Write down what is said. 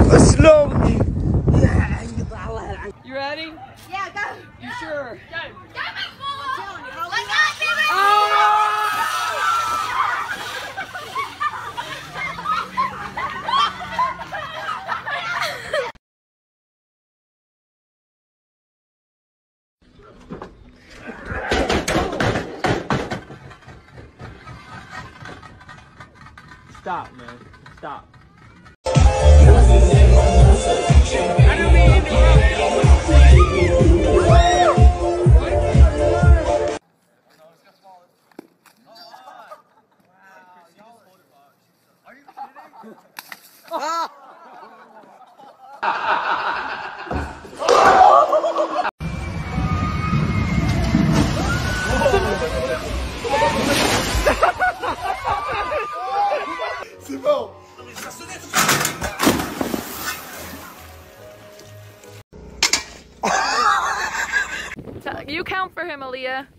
Slowly. You ready? Yeah, go. You sure? Go. Go, Miss Fuller. Stop, man. Stop. C'est bon. You count for him, Aaliyah.